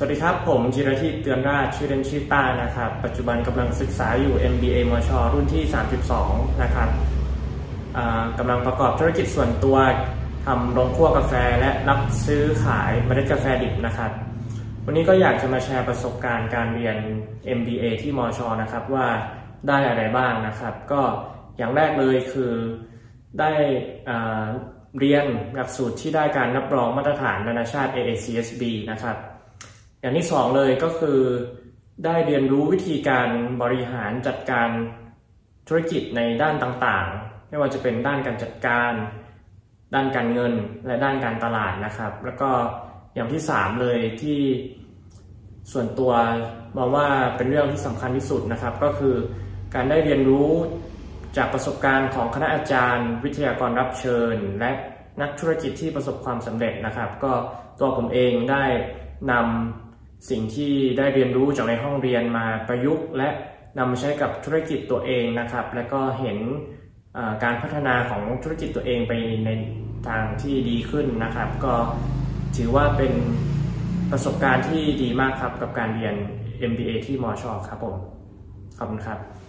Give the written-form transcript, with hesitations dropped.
วัสดีครับผมจิรทิพย์เตือนราชชื่อเล่นชื่อต้านะครับปัจจุบันกำลังศึกษาอยู่ MBA มช.รุ่นที่32นะครับกำลังประกอบธุรกิจส่วนตัวทำโรงคั่วกาแฟและรับซื้อขายเมล็ดกาแฟดิบนะครับวันนี้ก็อยากจะมาแชร์ประสบการณ์การเรียน MBA ที่มช.นะครับว่าได้อะไรบ้างนะครับก็อย่างแรกเลยคือได้เรียนหลักสูตรที่ได้การรับรองมาตรฐานนานาชาติ AACSB นะครับอย่างที่สองเลยก็คือได้เรียนรู้วิธีการบริหารจัดการธุรกิจในด้านต่างๆไม่ว่าจะเป็นด้านการจัดการด้านการเงินและด้านการตลาดนะครับแล้วก็อย่างที่สามเลยที่ส่วนตัวมองว่าเป็นเรื่องที่สำคัญที่สุดนะครับก็คือการได้เรียนรู้จากประสบการณ์ของคณะอาจารย์วิทยากรรับเชิญและนักธุรกิจที่ประสบความสำเร็จนะครับก็ตัวผมเองได้นำสิ่งที่ได้เรียนรู้จากในห้องเรียนมาประยุกต์และนำมาใช้กับธุรกิจตัวเองนะครับและก็เห็นการพัฒนาของธุรกิจตัวเองไปในทางที่ดีขึ้นนะครับก็ถือว่าเป็นประสบการณ์ที่ดีมากครับกับการเรียน MBA ที่มช.ครับผมขอบคุณครับ